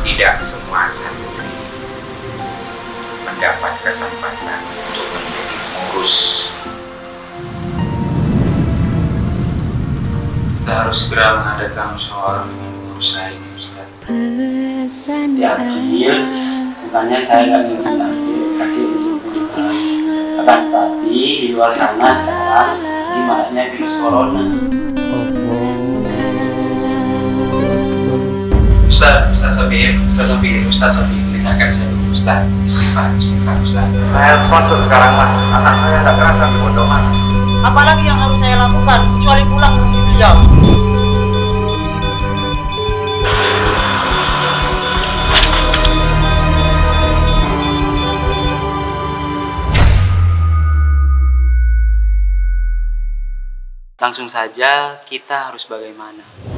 Tidak semua santri mendapat kesempatan untuk menjadi pengurus. Kita harus segera mengadakan musyawarah dengan pengurus lain, Ustaz. Diadil, bukannya saya nggak ingin adik untuk berubah. Akan tetapi di luar sana sekarang dimaknanya virus corona. Ustaz Sabir, dengarkan saya dulu, Ustaz. Istighfar, Ustaz. Saya harus masuk sekarang, Mas. Anak saya tidak kerasan di pondok, Mas. Apalagi yang harus saya lakukan kecuali pulang menemui beliau? Langsung saja kita harus bagaimana?